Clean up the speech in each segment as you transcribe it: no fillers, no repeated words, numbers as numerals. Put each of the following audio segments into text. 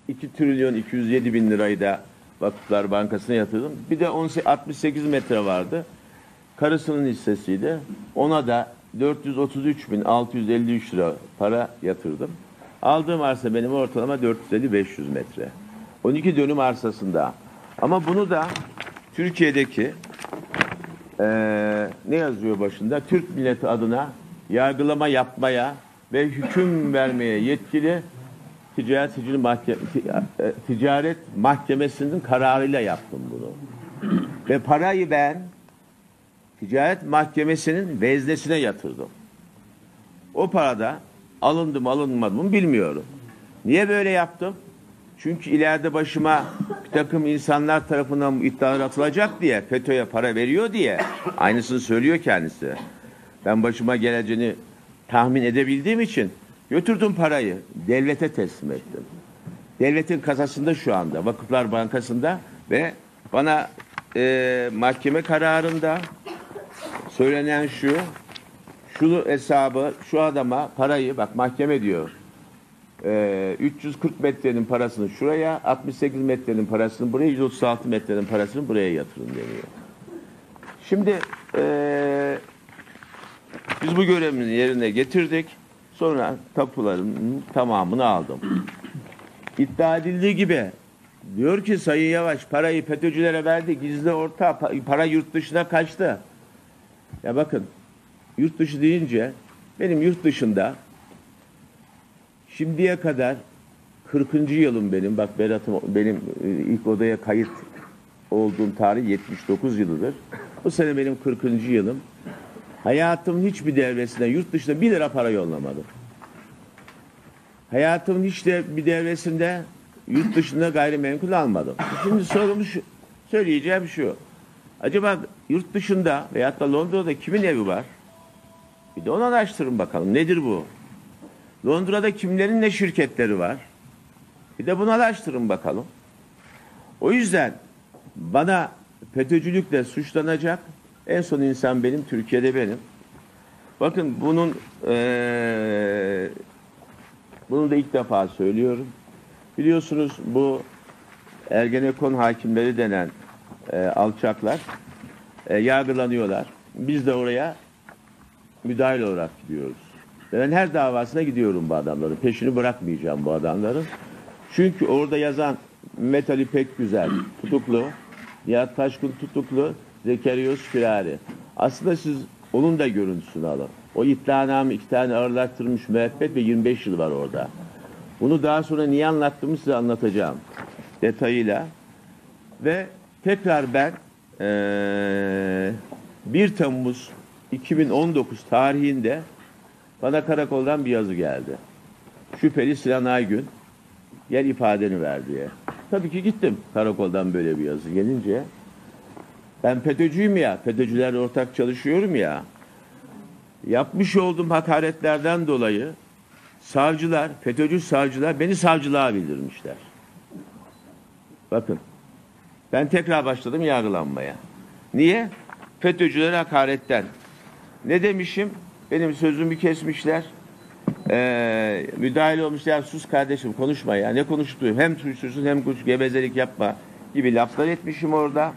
2 trilyon 207 bin lirayı da Vakıflar Bankası'na yatırdım. Bir de 68 metre vardı. Karısının hissesiydi. Ona da 433.653 lira para yatırdım. Aldığım arsa benim ortalama 450-500 metre. 12 dönüm arsasında. Ama bunu da Türkiye'deki ne yazıyor başında? Türk milleti adına yargılama yapmaya ve hüküm vermeye yetkili Ticaret Mahkemesi'nin kararıyla yaptım bunu. Ve parayı ben Ticaret Mahkemesi'nin veznesine yatırdım. O parada alındı mı alınmadı mı bilmiyorum. Niye böyle yaptım? Çünkü ileride başıma bir takım insanlar tarafından bu iddialar atılacak diye, FETÖ'ye para veriyor diye. Aynısını söylüyor kendisi. Ben başıma geleceğini tahmin edebildiğim için götürdüm parayı. Devlete teslim ettim. Devletin kasasında şu anda, Vakıflar Bankası'nda ve bana mahkeme kararında söylenen şu hesabı, şu adama parayı, bak mahkeme diyor, 340 metrenin parasını şuraya, 68 metrenin parasını buraya, 136 metrenin parasını buraya yatırın deniyor. Şimdi biz bu görevimizi yerine getirdik. Sonra tapuların tamamını aldım. İddia edildiği gibi diyor ki Sayın Yavaş parayı FETÖ'cülere verdi, gizli orta, para yurt dışına kaçtı. Ya bakın, yurt dışı deyince benim yurt dışında şimdiye kadar 40. yılım benim. Bak Berat'ım, benim ilk odaya kayıt olduğum tarih 79 yılıdır. Bu sene benim 40. yılım. Hayatımın hiçbir devresine yurt dışına 1 lira para yollamadım. Hayatımın hiç de bir devresinde yurt dışında gayrimenkul almadım. Şimdi sorum şu, söyleyeceğim şu. Acaba yurt dışında veyahut da Londra'da kimin evi var? Bir de onu araştırın bakalım. Nedir bu? Londra'da kimlerin ne şirketleri var? Bir de bunu araştırın bakalım. O yüzden bana FETÖ'cülükle suçlanacak en son insan benim, Türkiye'de benim. Bakın bunu da ilk defa söylüyorum. Biliyorsunuz bu Ergenekon hakimleri denen alçaklar yargılanıyorlar. Biz de oraya müdahil olarak gidiyoruz. Ben her davasına gidiyorum bu adamların. Peşini bırakmayacağım bu adamların. Çünkü orada yazan Mehmet Ali Pekgüzel tutuklu, Nihat Taşkın tutuklu, Zekerios Firari. Aslında siz onun da görüntüsünü alın. O iddianame 2 tane ağırlaştırılmış müebbet ve 25 yıl var orada. Bunu daha sonra niye anlattığımı size anlatacağım detayıyla. Ve tekrar ben 1 Temmuz 2019 tarihinde bana karakoldan bir yazı geldi. Şüpheli Sinan Aygün gel ifadeni ver diye. Tabii ki gittim karakoldan böyle bir yazı gelince. Ben FETÖ'cüyüm ya, FETÖ'cülerle ortak çalışıyorum ya. Yapmış olduğum hakaretlerden dolayı savcılar, FETÖ'cü savcılar beni savcılığa bildirmişler. Bakın, ben tekrar başladım yargılanmaya. Niye? FETÖ'cülere hakaretten. Ne demişim? Benim sözümü kesmişler. Müdahil olmuşlar. Sus kardeşim konuşma ya. Ne konuştuğum? Hem suçlusun hem gevezelik yapma gibi laflar etmişim orada.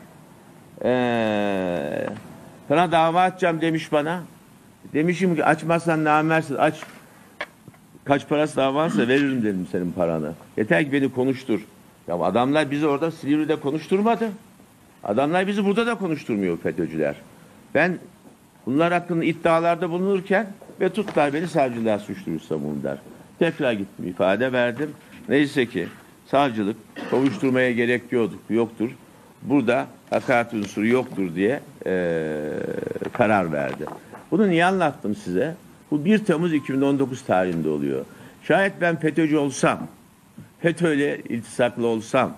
Sana dava açacağım demiş bana. Demişim ki açmazsan namersin. Aç. Kaç parası davansa veririm dedim senin paranı. Yeter ki beni konuştur. Ya adamlar bizi orada Silivri'de konuşturmadı. Adamlar bizi burada da konuşturmuyor FETÖ'cüler. Ben bunlar hakkında iddialarda bulunurken ve tuttular beni savcılığa suçlu savundular. Tekrar gittim, ifade verdim. Neyse ki savcılık kovuşturmaya gerek yoktur. Burada hakaret unsuru yoktur diye karar verdi. Bunu niye anlattım size? Bu 1 Temmuz 2019 tarihinde oluyor. Şayet ben FETÖ'cü olsam, FETÖ'yle iltisaklı olsam,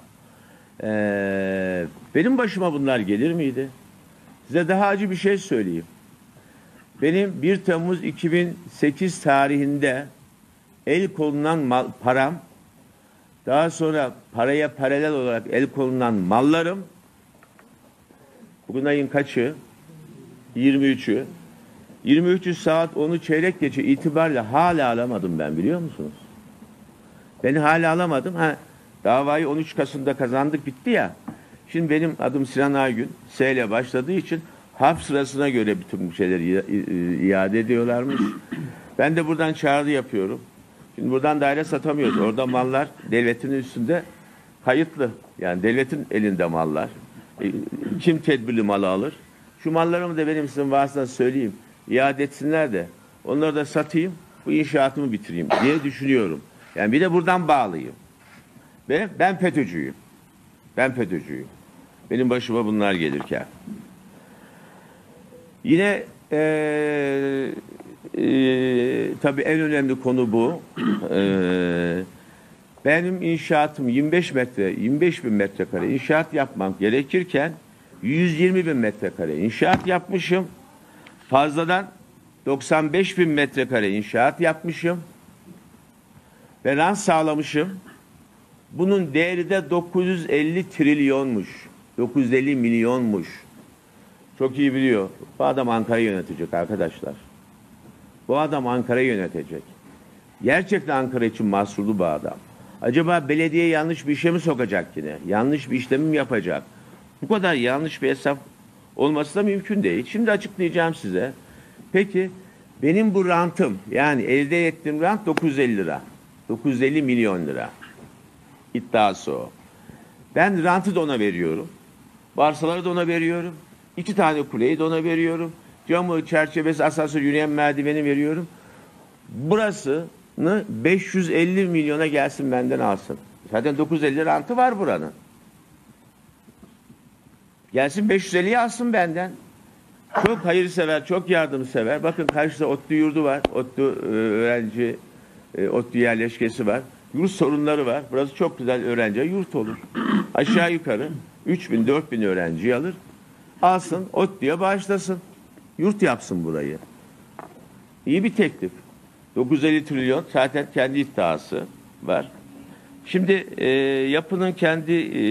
benim başıma bunlar gelir miydi? Size daha acı bir şey söyleyeyim. Benim 1 Temmuz 2008 tarihinde el konulan param, daha sonra paraya paralel olarak el konulan mallarım, bugün ayın kaçı? 23'ü. 23'ü saat 10'u çeyrek geçe itibariyle hala alamadım ben, biliyor musunuz? Beni hala alamadım. Davayı 13 Kasım'da kazandık, bitti ya. Şimdi benim adım Sinan Aygün. S ile başladığı için harp sırasına göre bütün bu şeyleri iade ediyorlarmış. Ben de buradan çağrı yapıyorum. Şimdi buradan daire satamıyoruz. Orada mallar devletin üstünde kayıtlı. Yani devletin elinde mallar. Kim tedbirli malı alır? Şu mallarımı da benim sizin vasıtanızı söyleyeyim. İade etsinler de onları da satayım, bu inşaatımı bitireyim diye düşünüyorum. Yani bir de buradan bağlıyım. Ve ben FETÖ'cüyüm. Ben FETÖ'cüyüm. Benim başıma bunlar gelirken. Yine tabii en önemli konu bu. Benim inşaatım 25 bin metrekare inşaat yapmam gerekirken 120 bin metrekare inşaat yapmışım. Fazladan 95 bin metrekare inşaat yapmışım. Ve rant sağlamışım. Bunun değeri de 950 trilyonmuş. 950 milyonmuş. Çok iyi biliyor. Bu adam Ankara'yı yönetecek arkadaşlar. Bu adam Ankara'yı yönetecek. Gerçekten Ankara için mahsurlu bu adam. Acaba belediye yanlış bir işe mi sokacak yine? Yanlış bir işlemi mi yapacak? Bu kadar yanlış bir hesap olması da mümkün değil. Şimdi açıklayacağım size. Peki benim bu rantım, yani elde ettiğim rant 950 lira. 950 milyon lira. İddiası o. Ben rantı da ona veriyorum. Barsaları da ona veriyorum. 2 tane kuleyi de ona veriyorum. Camı, çerçevesi, asansör, yürüyen merdiveni veriyorum. Burasını 550 milyona gelsin benden alsın. Zaten 950 rantı var buranın. Gelsin 550'yi alsın benden. Çok hayırsever, çok yardımsever. Bakın karşıda ODTÜ yurdu var. ODTÜ öğrenci, ODTÜ yerleşkesi var. Yurt sorunları var. Burası çok güzel öğrenci yurt olur. Aşağı yukarı 3.000-4.000 öğrenci alır. Alsın, ODTÜ'ye bağışlasın. Yurt yapsın burayı. İyi bir teklif. 950 trilyon zaten kendi iddiası var. Şimdi yapının kendi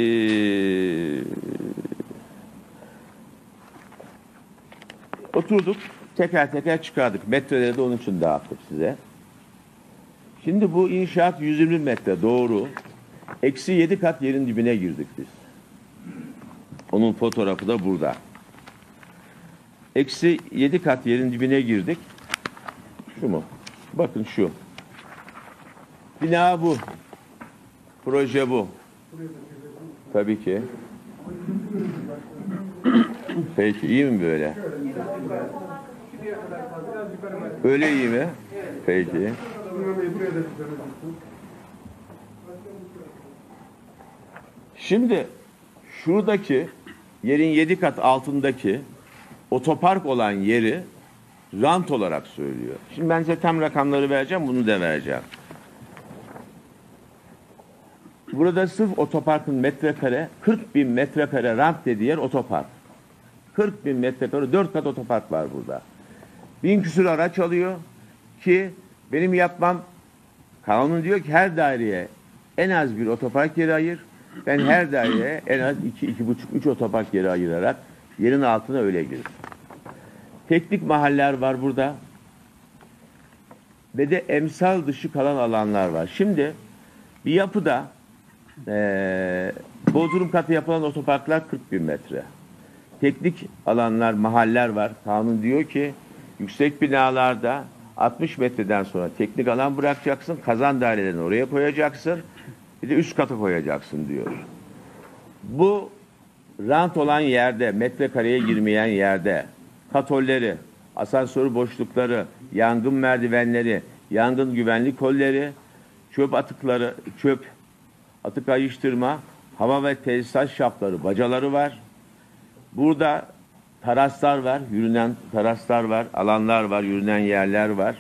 oturduk, teker teker çıkardık. Metreleri de onun için dağıttık size. Şimdi bu inşaat 120 metre doğru. Eksi 7 kat yerin dibine girdik biz. Onun fotoğrafı da burada. Eksi 7 kat yerin dibine girdik. Şu mu? Bakın şu. Bina bu. Proje bu. Tabii ki. Peki iyi mi böyle? Öyle iyi mi? Peki. Şimdi şuradaki yerin 7 kat altındaki otopark olan yeri rant olarak söylüyor. Şimdi ben size tam rakamları vereceğim, bunu da vereceğim. Burada sırf otoparkın metrekare 40 bin metrekare rant dediği yer otopark. 40 bin metrekare 4 kat otopark var burada. 1000 küsur araç alıyor ki benim yapmam, kanun diyor ki her daireye en az bir otopark yeri ayır. Ben her daireye en az 2,5-3 otopark yeri ayırarak yerin altına öyle girir. Teknik mahaller var burada. Ve de emsal dışı kalan alanlar var. Şimdi bir yapıda bodrum katı yapılan otoparklar 40 bin metre. Teknik alanlar, mahaller var. Kanun diyor ki yüksek binalarda 60 metreden sonra teknik alan bırakacaksın. Kazan dairelerini oraya koyacaksın. Bir de üst kata koyacaksın diyor. Bu rant olan yerde, metrekareye girmeyen yerde katolleri, asansör boşlukları, yangın merdivenleri, yangın güvenlik kolleri, çöp atıkları, atık ayrıştırma, hava ve tesisat şaftları, bacaları var. Burada teraslar var, yürünen teraslar var, alanlar var, yürünen yerler var.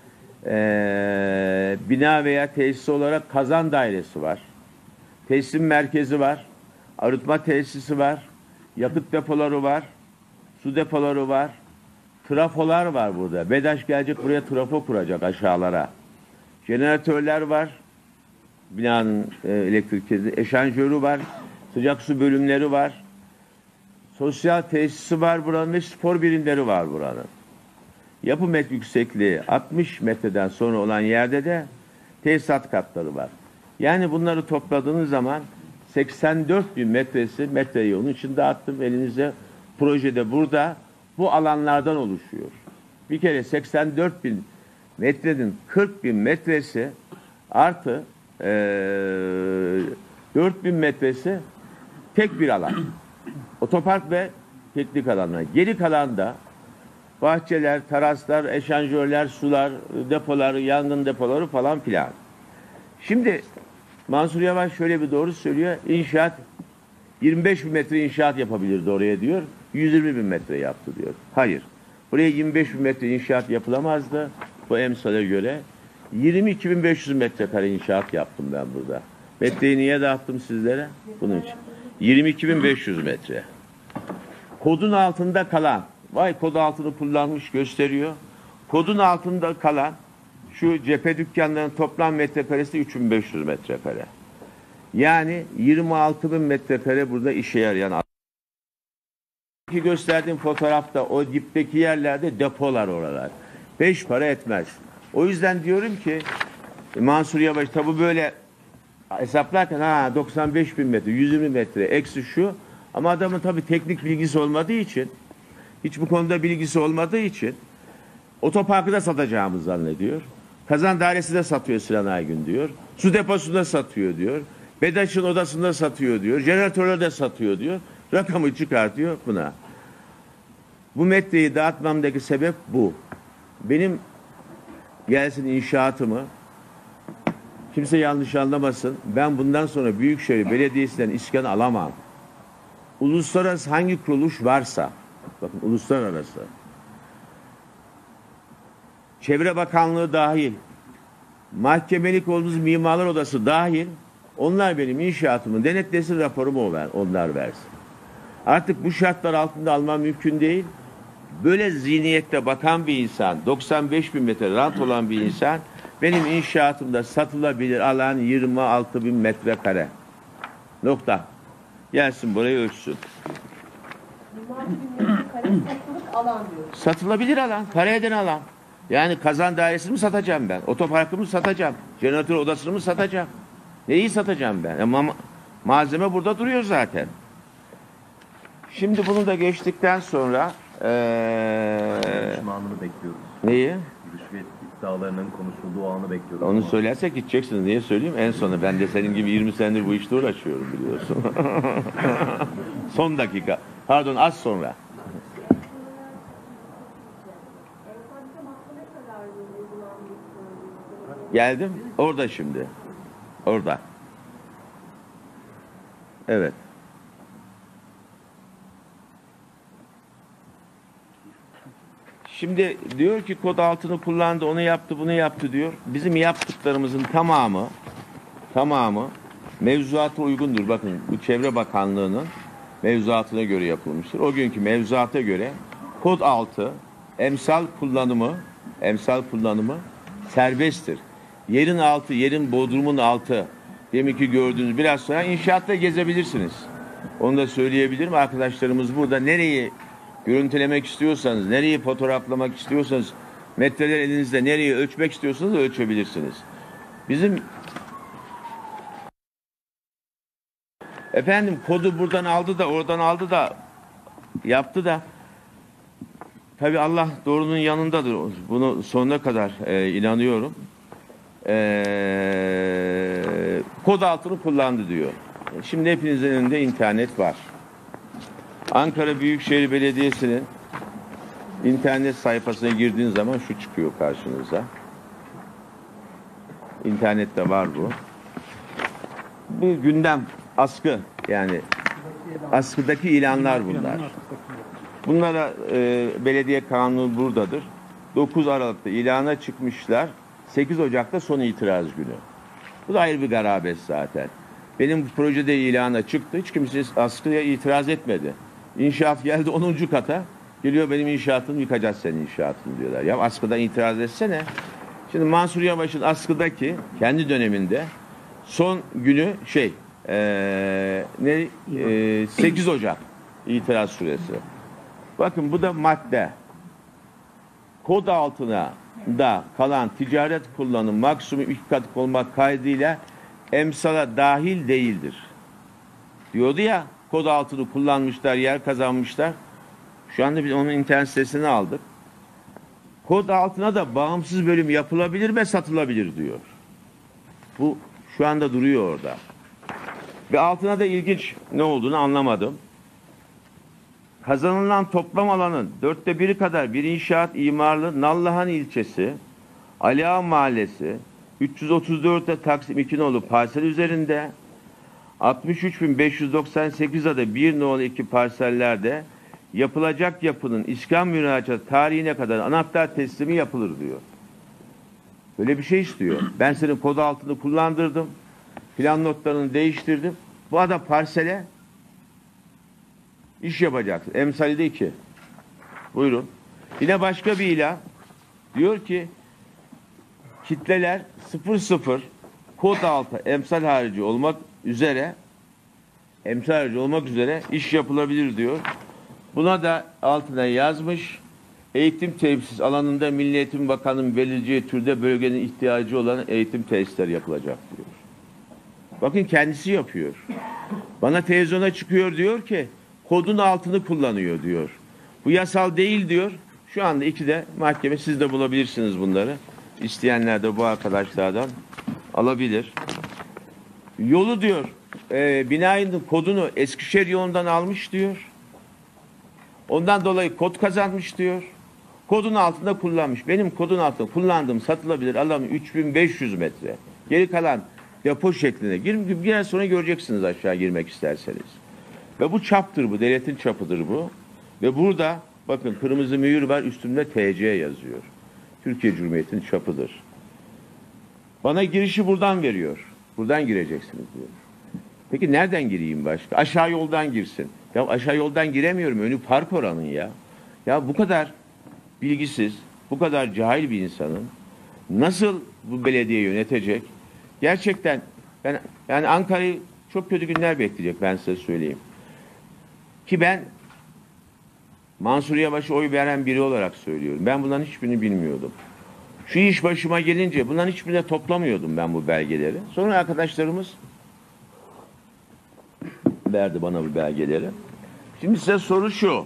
Bina veya tesis olarak kazan dairesi var. Teslim merkezi var. Arıtma tesisi var. Yakıt depoları var. Su depoları var. Trafolar var burada. BEDAŞ gelecek buraya trafo kuracak aşağılara. Jeneratörler var. Binanın elektrik kesesi. Eşanjörü var. Sıcak su bölümleri var. Sosyal tesisi var buranın ve spor birimleri var buranın. Yapı met yüksekliği 60 metreden sonra olan yerde de tesisat katları var. Yani bunları topladığınız zaman 84 bin metresi metreyi onun için dağıttım. Elinizde projede burada bu alanlardan oluşuyor. Bir kere 84 bin metrenin 40 bin metresi artı 4 bin metresi tek bir alan. Otopark ve piknik alanlar. Geri kalan da bahçeler, teraslar, eşanjörler, sular, depoları, yangın depoları falan filan. Şimdi Mansur Yavaş şöyle bir doğru söylüyor. İnşaat 25 bin metre inşaat yapabilirdi oraya diyor. 120 bin metre yaptı diyor. Hayır. Buraya 25 bin metre inşaat yapılamazdı. Bu emsale göre 22.500 metrekare inşaat yaptım ben burada. Metreyi niye dağıttım sizlere? Bunun için. 22.500 metre. Kodun altında kalan, vay kod altını kullanmış gösteriyor. Kodun altında kalan şu cephe dükkanlarının toplam metrekaresi 3.500 metrekare. Yani 26.000 metrekare burada işe yarayan. Ki gösterdiğim fotoğrafta o dipteki yerlerde depolar oralar. 5 para etmez. O yüzden diyorum ki Mansur Yavaş tabi böyle hesaplarken 95 bin metre, 120 metre eksi şu, ama adamın tabi teknik bilgisi olmadığı için, hiç bu konuda bilgisi olmadığı için otoparkı da satacağımı zannediyor. Kazan dairesi de satıyor Sinan Aygün diyor. Su deposunda satıyor diyor. BEDAŞ'ın odasında satıyor diyor. Jeneratörü de satıyor diyor. Rakamı çıkartıyor buna. Bu metreyi dağıtmamdaki sebep bu. Benim gelsin inşaatımı kimse yanlış anlamasın. Ben bundan sonra Büyükşehir Belediyesi'nden iskan alamam. Uluslararası hangi kuruluş varsa, bakın uluslararası, Çevre Bakanlığı dahil, mahkemelik olduğunuz Mimarlar Odası dahil, onlar benim inşaatımı denetlesin, raporumu onlar versin. Artık bu şartlar altında almam mümkün değil. Böyle zihniyette bakan bir insan, 95 bin metre rant olan bir insan, benim inşaatımda satılabilir alan 26 bin metrekare. Nokta. Gelsin burayı ölçsün. 26 bin metrekare satılık alan diyor. Satılabilir alan, kare eden alan. Yani kazan dairesini mi satacağım ben? Otoparkımı satacağım. Jeneratör odasını mı satacağım? Neyi satacağım ben? Ama malzeme burada duruyor zaten. Şimdi bunu da geçtikten sonra Görüşme anını bekliyoruz. neyi? Rüşvet iddialarının konuşulduğu anı bekliyoruz. Onu söylersek gideceksiniz. Niye söyleyeyim? En sonu. Ben de senin gibi 20 senedir bu işte uğraşıyorum biliyorsun. Son dakika. Pardon, az sonra. Geldim. Orada şimdi. Orada. Evet. Şimdi diyor ki kod altını kullandı, onu yaptı, bunu yaptı diyor. Bizim yaptıklarımızın tamamı mevzuata uygundur. Bakın bu Çevre Bakanlığı'nın mevzuatına göre yapılmıştır. O günkü mevzuata göre kod altı emsal kullanımı serbesttir. Yerin altı, yerin bodrumun altı, deminki gördüğünüz, biraz sonra inşaatta gezebilirsiniz. Onu da söyleyebilirim. Arkadaşlarımız burada nereyi görüntülemek istiyorsanız, nereyi fotoğraflamak istiyorsanız, metreler elinizde, nereyi ölçmek istiyorsanız ölçebilirsiniz. Bizim efendim kodu buradan aldı da oradan aldı da yaptı da, tabii Allah doğrunun yanındadır. Bunu sonuna kadar inanıyorum. Kod altını kullandı diyor. Şimdi hepinizin önünde internet var. Ankara Büyükşehir Belediyesi'nin internet sayfasına girdiğiniz zaman şu çıkıyor karşınıza. İnternette var bu. Bu gündem askı, yani askıdaki ilanlar bunlar. Bunlara belediye kanunu buradadır. 9 Aralık'ta ilana çıkmışlar. 8 Ocak'ta son itiraz günü. Bu da ayrı bir garabet zaten. Benim bu projede ilana çıktı. Hiç kimse askıya itiraz etmedi. İnşaat geldi 10. kata. Geliyor, benim inşaatım, yıkacağız senin inşaatını diyorlar. Ya askıdan itiraz etsene. Şimdi Mansur Yavaş'ın askıdaki kendi döneminde son günü 8 Ocak itiraz süresi. Bakın bu da madde. Kod altına da kalan ticaret kullanım maksimum 2 katı olmak kaydıyla emsala dahil değildir. Diyordu ya, kod altını kullanmışlar, yer kazanmışlar. Şu anda biz onun internet sitesini aldık. Kod altına da bağımsız bölüm yapılabilir ve satılabilir diyor. Bu şu anda duruyor orada. Ve altına da ilginç ne olduğunu anlamadım. Kazanılan toplam alanın 1/4 kadar bir inşaat imarlı Nallıhan ilçesi, Aliağa Mahallesi, 334'te Taksim 2 nolu parsel üzerinde, 63.598 adı 1 nolu 2 parsellerde yapılacak yapının iskan müracaat tarihine kadar anahtar teslimi yapılır diyor. Böyle bir şey istiyor. Ben senin kod altını kullandırdım. Plan notlarını değiştirdim. Bu adam parsele iş yapacaksın. Emsalde 2. Buyurun. Yine başka bir ilan. Diyor ki kitleler 00 kod altı emsal harici olmak üzere iş yapılabilir diyor. Buna da altına yazmış. Eğitim tesis alanında Milli Eğitim Bakanı'nın belirleyeceği türde bölgenin ihtiyacı olan eğitim tesisleri yapılacak diyor. Bakın kendisi yapıyor. Bana televizyona çıkıyor diyor ki kodun altını kullanıyor diyor. Bu yasal değil diyor. Şu anda 2'de mahkeme, siz de bulabilirsiniz bunları. İsteyenler de bu arkadaşlardan alabilir. Yolu diyor binanın kodunu Eskişehir yolundan almış diyor. Ondan dolayı kod kazanmış diyor. Kodun altında kullanmış. Benim kodun altında kullandığım satılabilir alanı 3500 metre. Geri kalan depo şekline biraz sonra göreceksiniz aşağı girmek isterseniz. Ve bu çaptır bu. Devletin çapıdır bu. Ve burada bakın kırmızı mühür var, üstünde TC yazıyor. Türkiye Cumhuriyeti'nin çapıdır. Bana girişi buradan veriyor. Buradan gireceksiniz diyor. Peki nereden gireyim başka? Aşağı yoldan girsin. Ya aşağı yoldan giremiyorum. Önü park oranın ya. Ya bu kadar bilgisiz, bu kadar cahil bir insanın nasıl bu belediye yönetecek? Gerçekten yani Ankara'yı çok kötü günler bekleyecek, ben size söyleyeyim. Ki ben Mansur Yavaş'a oy veren biri olarak söylüyorum. Ben bunların hiçbirini bilmiyordum. Şu iş başıma gelince bunların hiçbirine toplamıyordum ben bu belgeleri. Sonra arkadaşlarımız verdi bana bu belgeleri. Şimdi size soru şu.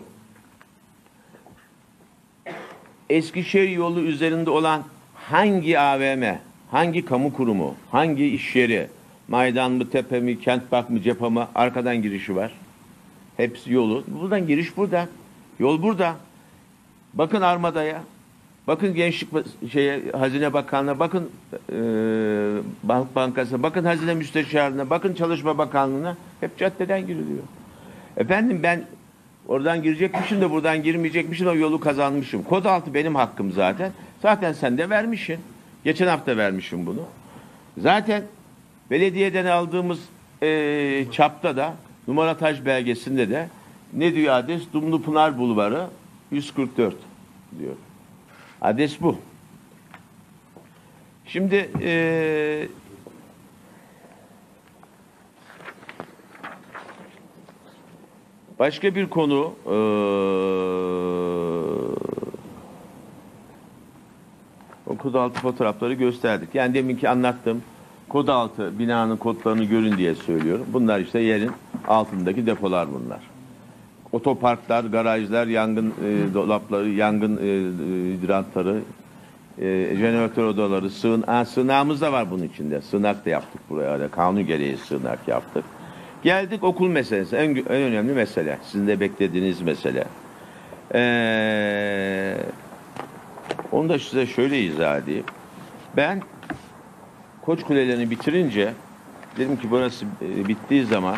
Eskişehir yolu üzerinde olan hangi AVM, hangi kamu kurumu, hangi iş yeri, Maydan mı, Tepe mi, Kentpark mı, Cepha mı, arkadan girişi var. Hepsi yolu. Buradan giriş burada. Yol burada. Bakın Armada'ya. Bakın Gençlik Hazine Bakanlığı'na, bakın Bank Bankası'na, bakın Hazine Müsteşarlığı'na, bakın Çalışma Bakanlığı'na. Hep caddeden giriliyor. Efendim ben oradan girecekmişim de buradan girmeyecekmişim, o yolu kazanmışım. Kod altı benim hakkım zaten. Zaten sen de vermişsin. Geçen hafta vermişim bunu. Zaten belediyeden aldığımız çapta da numarataj belgesinde de ne diyor adres? Dumlupınar Bulvarı 144 diyor. Adres bu. Şimdi başka bir konu o kod altı fotoğrafları gösterdik. Yani deminki anlattım. Kod altı binanın kodlarını görün diye söylüyorum. Bunlar işte yerin altındaki depolar bunlar. Otoparklar, garajlar, yangın dolapları, yangın hidrantları, jeneratör odaları, sığınağımız da var bunun içinde. Sığınak da yaptık buraya. Kanun gereği sığınak yaptık. Geldik okul meselesi. En önemli mesele. Sizin de beklediğiniz mesele. Onu da size şöyle izah edeyim. Ben Koç Kulelerini bitirince dedim ki burası bittiği zaman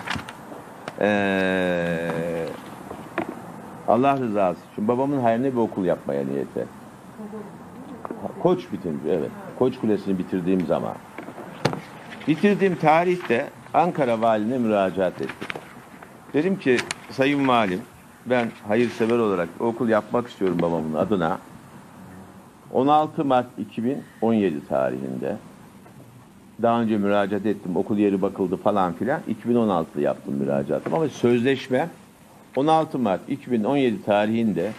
Allah rızası için babamın hayaline bir okul yapmaya niyeti. Koç bitince, evet. Koç Kulesi'ni bitirdiğim zaman. Bitirdiğim tarihte Ankara Valiliğine müracaat ettim. Dedim ki Sayın Valim, ben hayırsever olarak okul yapmak istiyorum babamın adına. 16 Mart 2017 tarihinde daha önce müracaat ettim. Okul yeri bakıldı falan filan. 2016'da yaptım müracaatım ama sözleşme 16 Mart 2017 tarihinde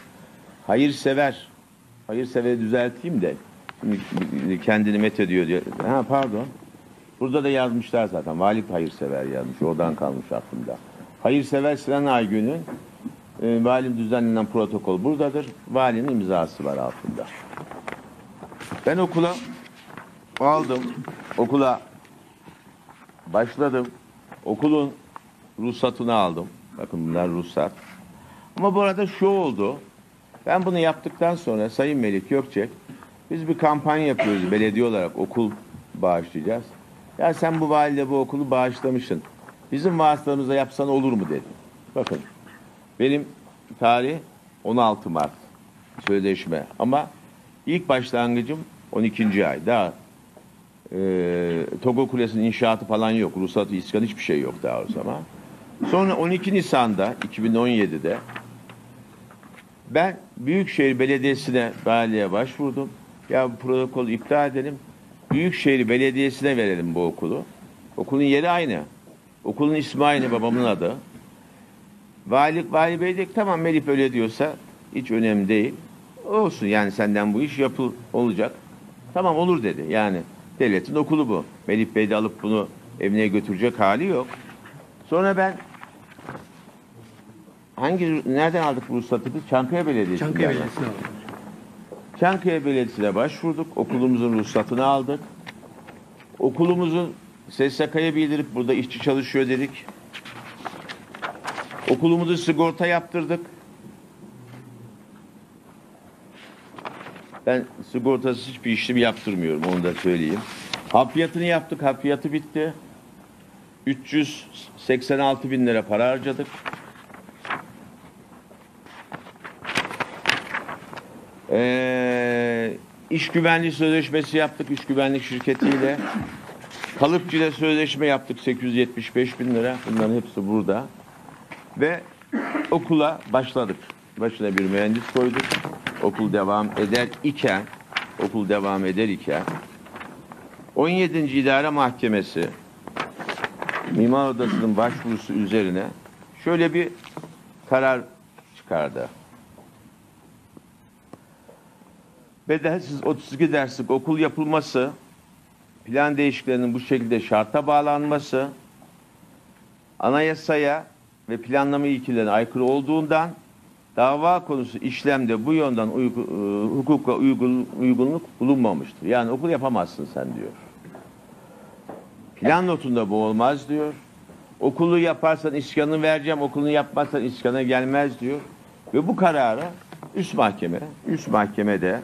hayırseveri düzelteyim de şimdi kendini met ediyor diyor. Ha pardon. Burada da yazmışlar zaten. Vali hayırsever yazmış. Oradan kalmış aklımda. Hayırsever Sinan Aygün'ün valim düzenlenen protokol buradadır. Valinin imzası var altında. Ben okula aldım. Okula başladım. Okulun ruhsatını aldım. Bakın bunlar ruhsat. Ama bu arada şu oldu. Ben bunu yaptıktan sonra Sayın Melik Gökçek, biz bir kampanya yapıyoruz belediye olarak, okul bağışlayacağız. Ya sen bu valide bu okulu bağışlamışsın. Bizim vasıtamızda yapsan olur mu dedi. Bakın benim tarih 16 Mart sözleşme ama ilk başlangıcım 12. ay. Daha Togo Kulesi'nin inşaatı falan yok. Ruhsatı, iskan hiçbir şey yok daha o zaman. Sonra 12 Nisan'da 2017'de ben Büyükşehir Belediyesi'ne, valiliğe başvurdum. Ya bu protokolü iptal edelim. Büyükşehir Belediyesi'ne verelim bu okulu. Okulun yeri aynı. Okulun ismi aynı, babamın adı. Vali Bey dedi tamam Melih öyle diyorsa hiç önemli değil. Olsun yani senden bu iş olacak. Tamam olur dedi. Yani devletin okulu bu. Melih Bey de alıp bunu evine götürecek hali yok. Sonra ben nereden aldık bu ruhsatı biz? Çankaya Belediyesi'nden. Çankaya Belediyesi'ne aldık. Çankaya Belediyesi'ne başvurduk. Okulumuzun ruhsatını aldık. Okulumuzun SSK'ya bildirip burada işçi çalışıyor dedik. Okulumuzu sigorta yaptırdık. Ben sigortasız hiçbir işlem yaptırmıyorum, onu da söyleyeyim. Hafriyatını yaptık, hafriyatı bitti. 386 bin lira para harcadık. İş güvenliği sözleşmesi yaptık iş güvenlik şirketiyle. Kalıpçıyla sözleşme yaptık 875 bin lira. Bunların hepsi burada. Ve okula başladık. Başına bir mühendis koyduk. Okul devam eder iken 17. İdare Mahkemesi Mimar Odası'nın başvurusu üzerine şöyle bir karar çıkardı. Bedelsiz 32 derslik okul yapılması, plan değişikliklerinin bu şekilde şarta bağlanması, anayasaya ve planlama ilkelerine aykırı olduğundan dava konusu işlemde bu yönden hukuka uygunluk bulunmamıştır. Yani okul yapamazsın sen diyor. Plan notunda bu olmaz diyor. Okulu yaparsan iskanı vereceğim, okulunu yapmazsan iskana gelmez diyor. Ve bu kararı üst mahkemede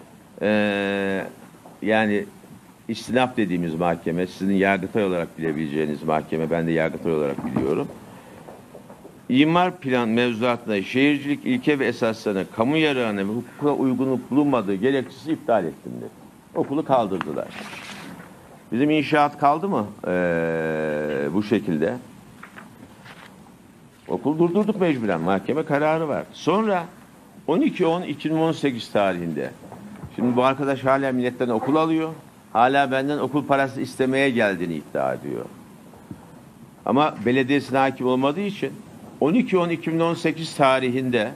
yani istinaf dediğimiz mahkeme, sizin Yargıtay olarak bilebileceğiniz mahkeme, ben de Yargıtay olarak biliyorum. İmar plan mevzuatında şehircilik ilke ve esaslarına, kamu yararına ve hukuka uygunluk bulunmadığı gerekçesi iptal ettim dedi. Okulu kaldırdılar. Bizim inşaat kaldı mı bu şekilde? Okul durdurduk mecburen. Mahkeme kararı var. Sonra 12-10-2018 tarihinde şimdi bu arkadaş hala milletten okul alıyor. Hala benden okul parası istemeye geldiğini iddia ediyor. Ama belediyesine hakim olmadığı için 12-10-2018 tarihinde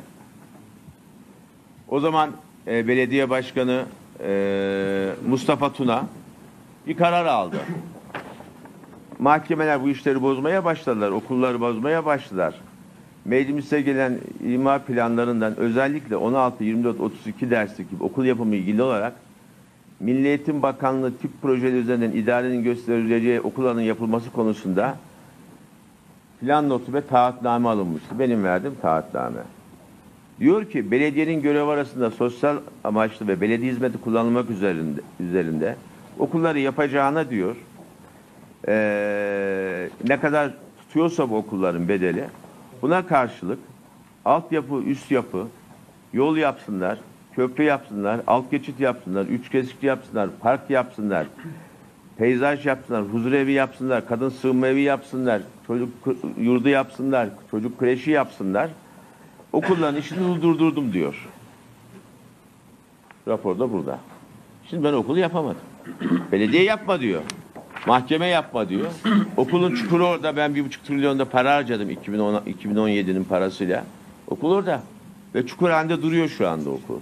o zaman belediye başkanı Mustafa Tuna bir karar aldı. Mahkemeler bu işleri bozmaya başladılar. Okulları bozmaya başladılar. Meclise gelen imar planlarından özellikle 16, 24, 32 derslik gibi okul yapımı ilgili olarak Milli Eğitim Bakanlığı tip projeleri üzerinden idarenin göstereceği okulların yapılması konusunda plan notu ve taahhütname alınmıştı. Benim verdiğim taahhütname. Diyor ki belediyenin görev arasında sosyal amaçlı ve belediye hizmeti kullanılmak üzerinde okulları yapacağına diyor ne kadar tutuyorsa bu okulların bedeli buna karşılık altyapı, üst yapı, yol yapsınlar, köprü yapsınlar, alt geçit yapsınlar, üç geçitli yapsınlar, park yapsınlar, peyzaj yapsınlar, huzurevi yapsınlar, kadın sığınma evi yapsınlar, çocuk yurdu yapsınlar, çocuk kreşi yapsınlar. Okulların işini durdurdum diyor. Rapor da burada. Şimdi ben okulu yapamadım. Belediye yapma diyor. Mahkeme yapma diyor. Okulun çukuru orada. Ben 1,5 trilyonda para harcadım 2017'nin parasıyla. Okul orada. Ve çukur halinde duruyor şu anda okul.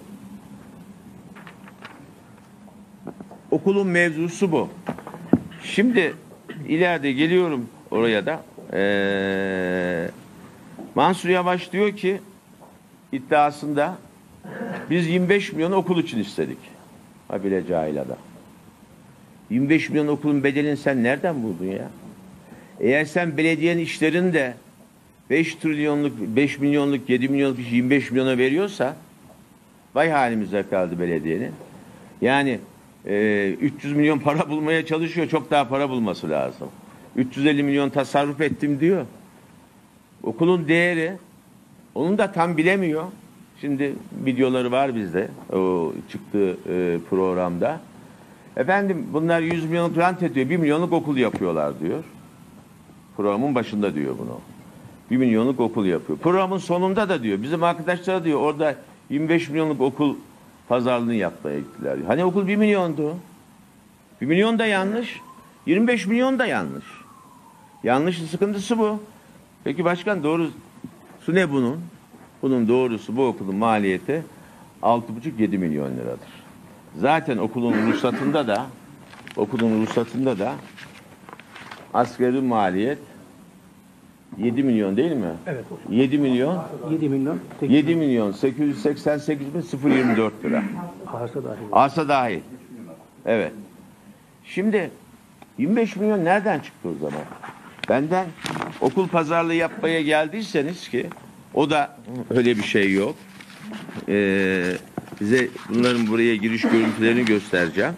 Okulun mevzusu bu. Şimdi ileride geliyorum oraya da. Mansur Yavaş diyor ki iddiasında biz 25 milyon okul için istedik. Habire Cahila'da. 25 milyon okulun bedelini sen nereden buldun ya? Eğer sen belediyenin işlerini de 5 trilyonluk, 5 milyonluk, 7 milyonluk iş 25 milyona veriyorsa vay halimize kaldı belediyenin. Yani 300 milyon para bulmaya çalışıyor. Çok daha para bulması lazım. 350 milyon tasarruf ettim diyor. Okulun değeri onun da tam bilemiyor. Şimdi videoları var bizde. O çıktığı programda. Efendim bunlar 100 milyonluk rant ediyor. 1 milyonluk okul yapıyorlar diyor. Programın başında diyor bunu. 1 milyonluk okul yapıyor. Programın sonunda da diyor. Bizim arkadaşlar diyor orada 25 milyonluk okul pazarlığını yapmaya gittiler diyor. Hani okul 1 milyondu. 1 milyon da yanlış. 25 milyon da yanlış. Yanlışın sıkıntısı bu. Peki başkan doğrusu ne bunun? Bunun doğrusu bu okulun maliyeti 6,5-7 milyon liradır. Zaten okulun ruhsatında da asgari maliyet 7 milyon değil mi? Evet. 7 milyon 7 milyon 888.024 lira. arsa dahil. Arsa dahil. Evet. Şimdi 25 milyon nereden çıktı o zaman? Benden okul pazarlığı yapmaya geldiyseniz ki o da öyle bir şey yok. Size bunların buraya giriş görüntülerini göstereceğim.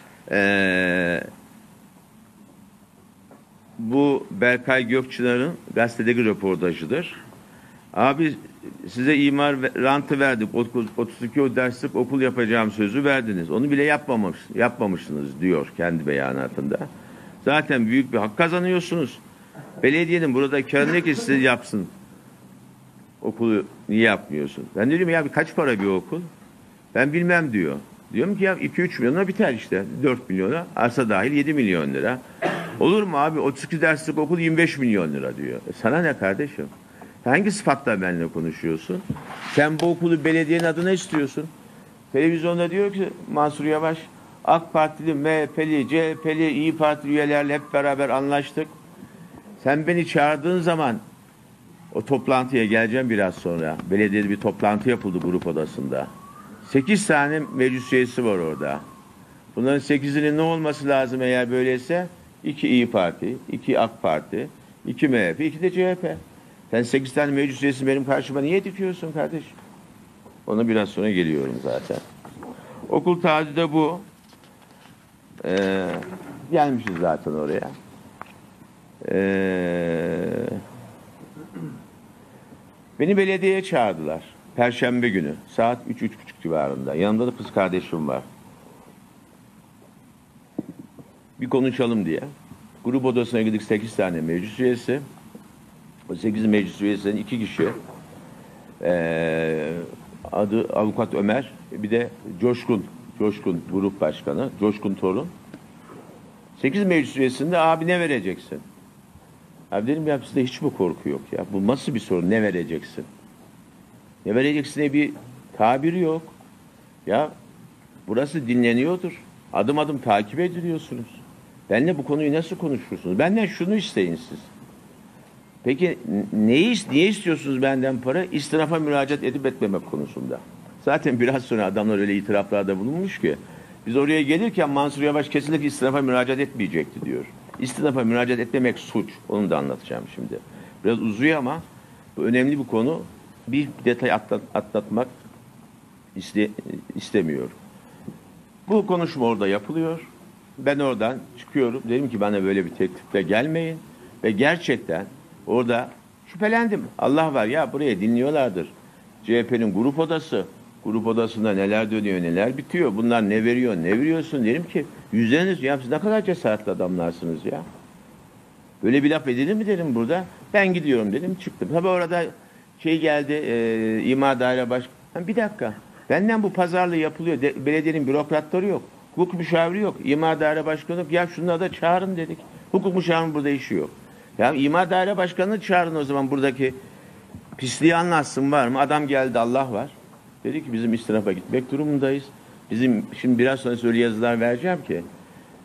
Bu Berkay Gökçınar'ın gazetedeki röportajıdır. Abi size imar rantı verdik. 32 derslik okul yapacağım sözü verdiniz. Onu bile yapmamışsınız diyor kendi beyanatında. Zaten büyük bir hak kazanıyorsunuz. Belediyenin burada kendine ki siz yapsın. Okulu niye yapmıyorsun? Ben diyorum ya kaç para bir okul? Ben bilmem diyor. Diyorum ki ya 2-3 milyona biter işte. 4 milyona arsa dahil 7 milyon lira. Olur mu abi 32 derslik okul 25 milyon lira diyor. Sana ne kardeşim? Hangi sıfatla benimle konuşuyorsun? Sen bu okulu belediyenin adına istiyorsun. Televizyonda diyor ki Mansur Yavaş AK Partili, MHP'li, CHP'li, İYİ Parti üyelerle hep beraber anlaştık. Sen beni çağırdığın zaman o toplantıya geleceğim biraz sonra. Belediyede bir toplantı yapıldı grup odasında. 8 tane meclis üyesi var orada. Bunların 8'inin ne olması lazım eğer böyleyse? 2 İYİ Parti, 2 AK Parti, 2 MHP, 2 de CHP. Sen 8 tane meclis üyesi benim karşıma niye dikiyorsun kardeşim? Ona biraz sonra geliyorum zaten. Okul taahhüdü de bu. Gelmişiz zaten oraya. Beni belediyeye çağırdılar. Perşembe günü saat 3-3.30 civarında. Yanımda da kız kardeşim var. Bir konuşalım diye. Grup odasına gittik 8 tane meclis üyesi. O 8 meclis üyesinden 2 kişi. Adı Avukat Ömer. Bir de Coşkun grup başkanı. Coşkun Torun. 8 meclis üyesinde abi ne vereceksin? Abi dedim ya sizde hiç mi korku yok ya? Bu nasıl bir sorun? Ne vereceksin? Ne vereceksin diye bir tabiri yok. Ya burası dinleniyordur. Adım adım takip ediliyorsunuz. Benimle bu konuyu nasıl konuşursunuz? Benden şunu isteyin siz. Peki niye istiyorsunuz benden para? İstinafa müracaat edip etmemek konusunda. Zaten biraz sonra adamlar öyle itiraflarda bulunmuş ki biz oraya gelirken Mansur Yavaş kesinlikle istinafa müracaat etmeyecekti diyor. İstinafa müracaat etmemek suç. Onu da anlatacağım şimdi. Biraz uzuyor ama bu önemli bir konu. Bir detay atlatmak istemiyorum. Bu konuşma orada yapılıyor. Ben oradan çıkıyorum. Dedim ki bana böyle bir teklifle gelmeyin. Ve gerçekten orada şüphelendim. Allah var ya buraya dinliyorlardır. CHP'nin grup odası. Grup odasında neler dönüyor, neler bitiyor. Bunlar ne veriyor, ne veriyorsun? Dedim ki yüzleriniz ya siz ne kadar cesaretli adamlarsınız ya. Böyle bir laf edilir mi dedim burada. Ben gidiyorum dedim çıktım. Tabii orada geldi İmar Daire Başkanı. Bir dakika. Benden bu pazarlığı yapılıyor. Belediyenin bürokratları yok. Hukuk müşaviri yok. İmar Daire Başkanı yok. Ya şunları da çağırın dedik. Hukuk müşavirinin burada işi yok. Ya İmar Daire Başkanı'nı çağırın o zaman buradaki pisliği anlatsın var mı? Adam geldi Allah var. Dedi ki bizim istinafa gitmek durumundayız. Bizim şimdi biraz sonra öyle yazılar vereceğim ki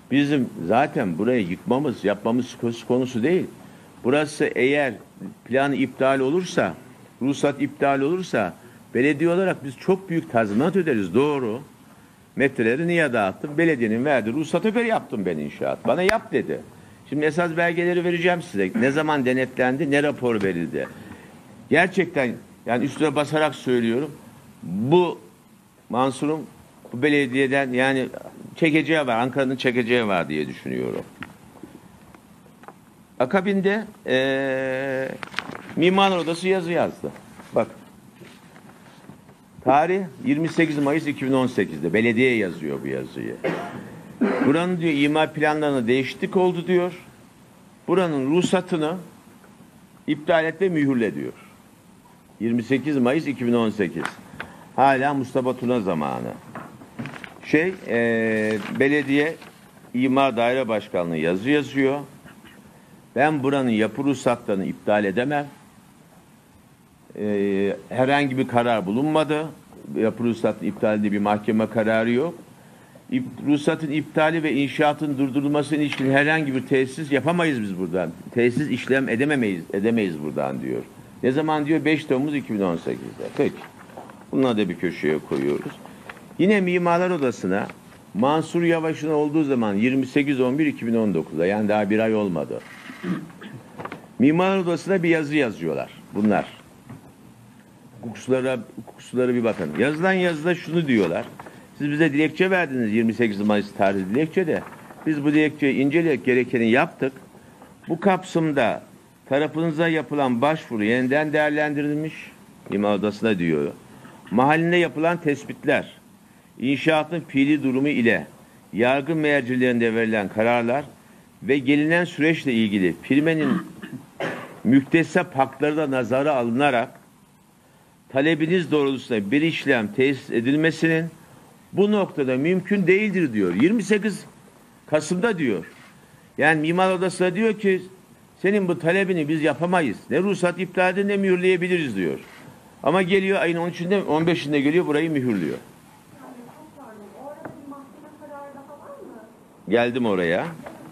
Bizim zaten burayı yıkmamız, yapmamız söz konusu değil. Burası eğer planı iptal olursa, ruhsat iptal olursa belediye olarak biz çok büyük tazminat öderiz. Doğru. Metreleri niye dağıttım? Belediyenin verdiği ruhsata göre yaptım ben inşaat. Bana yap dedi. Şimdi esas belgeleri vereceğim size. Ne zaman denetlendi, ne rapor verildi. Gerçekten yani üstüne basarak söylüyorum. Bu Mansur'un bu belediyeden yani çekeceği var. Ankara'nın çekeceği var diye düşünüyorum. Akabinde Mimarlar Odası yazı yazdı. Bak. Tarih 28 Mayıs 2018'de belediye yazıyor bu yazıyı. Buranın diyor imar planlarına değişiklik oldu diyor. Buranın ruhsatını iptal et ve mühürle diyor. 28 Mayıs 2018. Hala Mustafa Tuna zamanı. Belediye İmar Daire Başkanlığı yazı yazıyor. Ben buranın yapı ruhsatlarını iptal edemem. Herhangi bir karar bulunmadı. Yapı ruhsatı iptalinde bir mahkeme kararı yok. Ruhsatın iptali ve inşaatın durdurulmasına ilişkin herhangi bir tesis yapamayız biz buradan. Tesis işlem edemeyiz buradan diyor. Ne zaman diyor? 5 Temmuz 2018'de. Peki. Bunları da bir köşeye koyuyoruz. Yine Mimarlar Odası'na Mansur Yavaş'ın olduğu zaman 28-11-2019'da yani daha bir ay olmadı. Mimarlar Odası'na bir yazı yazıyorlar. Bunlar. Hukuksuzlara bir bakın. Yazılan yazıda şunu diyorlar. Siz bize dilekçe verdiniz 28 Mayıs tarihli dilekçede. Biz bu dilekçeyi inceleyerek gerekeni yaptık. Bu kapsamda tarafınıza yapılan başvuru yeniden değerlendirilmiş. Mimar Odası'na diyor. Mahallinde yapılan tespitler, inşaatın fiili durumu ile yargı mercilerinde verilen kararlar ve gelinen süreçle ilgili firmenin müktesep hakları da nazara alınarak talebiniz doğrultusunda bir işlem tesis edilmesinin bu noktada mümkün değildir diyor. 28 Kasım'da diyor. Yani Mimar Odası da diyor ki senin bu talebini biz yapamayız. Ne ruhsat iptal edin ne mühürleyebiliriz diyor. Ama geliyor ayın 13'ünde 15'inde geliyor burayı mühürlüyor. Geldim oraya.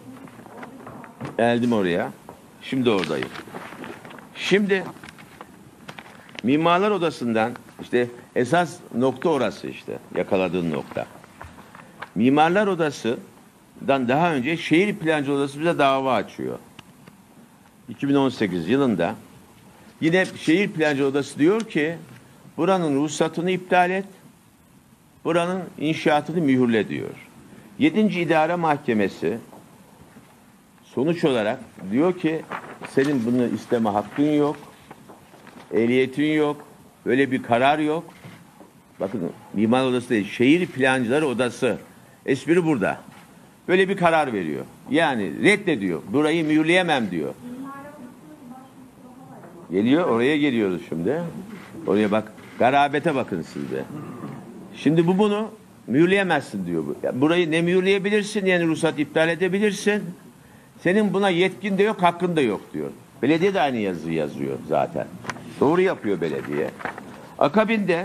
Şimdi oradayım. Şimdi Mimarlar Odası'ndan işte esas nokta orası işte yakaladığın nokta. Mimarlar Odası'dan daha önce Şehir Plancı Odası bize dava açıyor. 2018 yılında yine Şehir Plancı Odası diyor ki buranın ruhsatını iptal et, buranın inşaatını mühürle diyor. 7. İdare Mahkemesi sonuç olarak diyor ki senin bunu isteme hakkın yok, ehliyetin yok, böyle bir karar yok. Bakın Mimar Odası değil, Şehir Plancıları Odası. Espri burada. Böyle bir karar veriyor. Yani reddediyor. Burayı mühürleyemem diyor. Geliyor, oraya geliyoruz şimdi. Oraya bak, garabete bakın siz de. Şimdi bunu mühürleyemezsin diyor. Burayı ne mühürleyebilirsin, yani ruhsat iptal edebilirsin. Senin buna yetkin de yok, hakkın da yok diyor. Belediye de aynı yazıyı yazıyor zaten. Doğru yapıyor belediye. Akabinde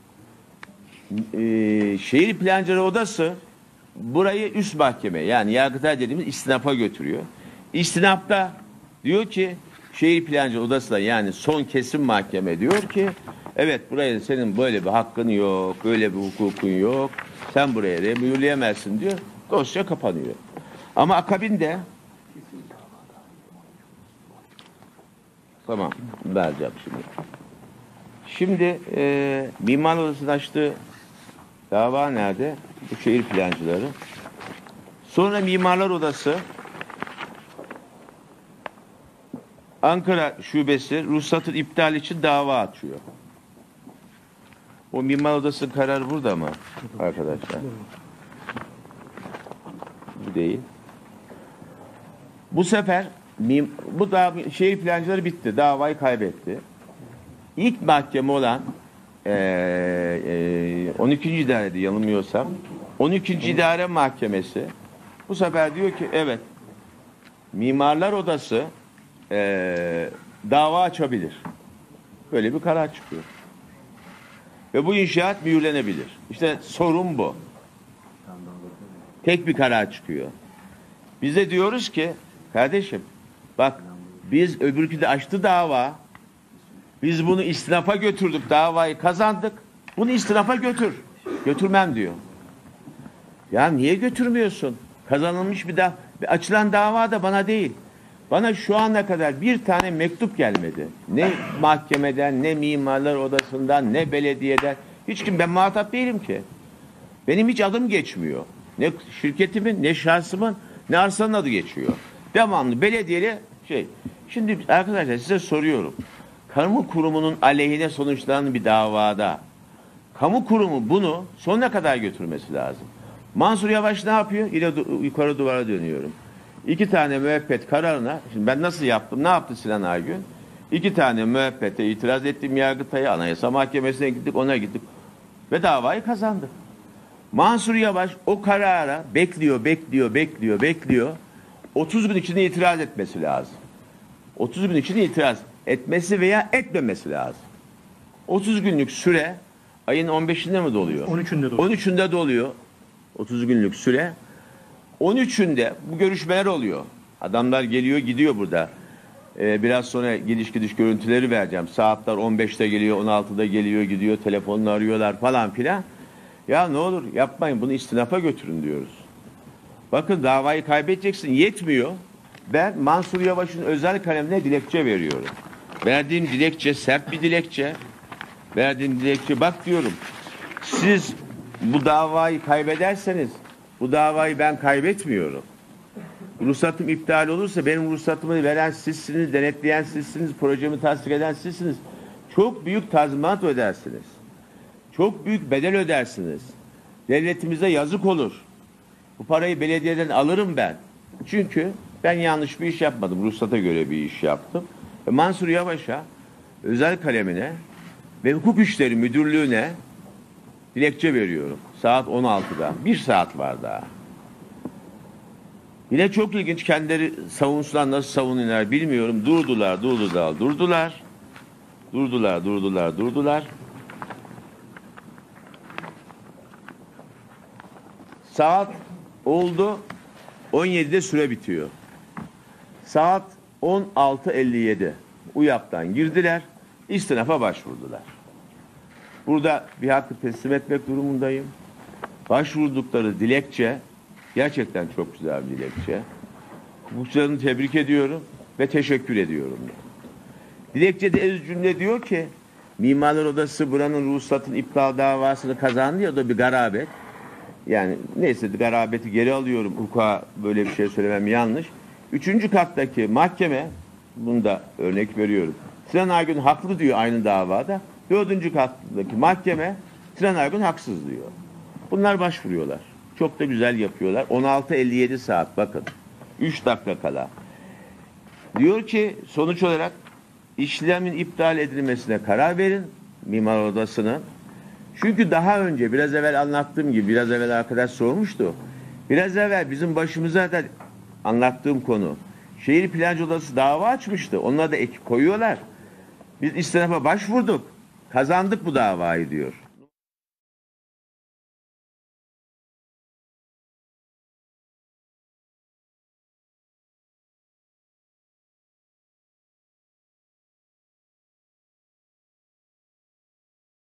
Şehir Plancıları Odası burayı üst mahkeme yani Yargıtay dediğimiz istinafa götürüyor. İstinafta diyor ki Şehir Plancıları Odası da yani son kesim mahkeme diyor ki evet buraya senin böyle bir hakkın yok, böyle bir hukukun yok. Sen buraya da mühürleyemezsin diyor. Dosya kapanıyor. Ama akabinde tamam vereceğim şimdi. Şimdi Mimar Odası'nın açtığı dava nerede? Bu şehir plancıları. Sonra Mimarlar Odası Ankara Şubesi ruhsatın iptali için dava açıyor. O Mimar Odası kararı burada mı arkadaşlar? Bu değil. Bu sefer bu şehir plancıları bitti. Davayı kaybetti. İlk mahkeme olan 12. idarede yanılmıyorsam 12. İdare Mahkemesi bu sefer diyor ki evet Mimarlar Odası dava açabilir. Böyle bir karar çıkıyor. Ve bu inşaat mühürlenebilir. İşte sorun bu. Tek bir karar çıkıyor. Biz de diyoruz ki kardeşim bak biz öbürkü de açtı dava. Biz bunu istinafa götürdük. Davayı kazandık. Bunu istinafa götür. Götürmem diyor. Ya niye götürmüyorsun? Kazanılmış bir açılan dava da bana değil. Bana şu ana kadar bir tane mektup gelmedi. Ne mahkemeden, ne mimarlar odasından, ne belediyeden. Hiç kim, ben muhatap değilim ki. Benim hiç adım geçmiyor. Ne şirketimin, ne şahsımın, ne arsanın adı geçiyor. Devamlı belediyeli şey. Şimdi arkadaşlar size soruyorum. Kamu kurumunun aleyhine sonuçlanan bir davada kamu kurumu bunu sonuna kadar götürmesi lazım. Mansur Yavaş ne yapıyor? Yine yukarı duvara dönüyorum. 2 tane müebbet kararına, şimdi ben nasıl yaptım? Ne yaptı Sinan Aygün? 2 tane müebbete itiraz ettim Yargıtay'a, Anayasa Mahkemesi'ne gittik, ona gittik ve davayı kazandık. Mansur Yavaş o karara bekliyor. 30 gün içinde itiraz etmesi lazım. 30 gün içinde itiraz etmesi veya etmemesi lazım. 30 günlük süre ayın 15'inde mi doluyor? 13'ünde doluyor. 13'ünde doluyor. 30 günlük süre. 13'ünde bu görüşmeler oluyor. Adamlar geliyor gidiyor burada. Biraz sonra gidiş görüntüleri vereceğim. Saatler 15'te geliyor, 16'da geliyor, gidiyor, telefonla arıyorlar falan filan. Ya ne olur yapmayın, bunu istinafa götürün diyoruz. Bakın davayı kaybedeceksin, yetmiyor. Ben Mansur Yavaş'ın özel kalemine dilekçe veriyorum. Verdiğim dilekçe sert bir dilekçe. Verdiğim dilekçe bak diyorum. Siz bu davayı kaybederseniz bu davayı ben kaybetmiyorum. Ruhsatım iptal olursa benim ruhsatımı veren sizsiniz, denetleyen sizsiniz, projemi tasdik eden sizsiniz. Çok büyük tazminat ödersiniz. Çok büyük bedel ödersiniz. Devletimize yazık olur. Bu parayı belediyeden alırım ben. Çünkü ben yanlış bir iş yapmadım. Ruhsata göre bir iş yaptım. Mansur Yavaş'a özel kalemine ve hukuk işleri müdürlüğüne dilekçe veriyorum. Saat 16'da. 1 saat var daha. Yine çok ilginç, kendileri savunsular nasıl savunuyorlar bilmiyorum. Durdular. Saat oldu 17'de süre bitiyor. Saat 16:57 UYAP'tan girdiler, istinafa başvurdular. Burada bir hakkı teslim etmek durumundayım. Başvurdukları dilekçe gerçekten çok güzel bir dilekçe. Hukukçularını tebrik ediyorum ve teşekkür ediyorum. Dilekçede ez cümle diyor ki Mimarlar Odası buranın ruhsatın iptal davasını kazandı ya da bir garabet. Yani neyse garabeti geri alıyorum. Hukuka böyle bir şey söylemem yanlış. 3. kattaki mahkeme, bunu da örnek veriyorum. Sinan Aygün haklı diyor aynı davada. 4. kattaki mahkeme Sinan Aygün haksız diyor. Bunlar başvuruyorlar. Çok da güzel yapıyorlar. 16:57 saat bakın. 3 dakika kala. Diyor ki sonuç olarak işlemin iptal edilmesine karar verin Mimar Odası'nın. Çünkü daha önce biraz evvel anlattığım gibi, biraz evvel arkadaş sormuştu. Biraz evvel bizim başımıza da anlattığım konu. Şehir Plancı Odası dava açmıştı. Onlara da ek koyuyorlar. Biz istinafa başvurduk. Kazandık bu davayı diyor.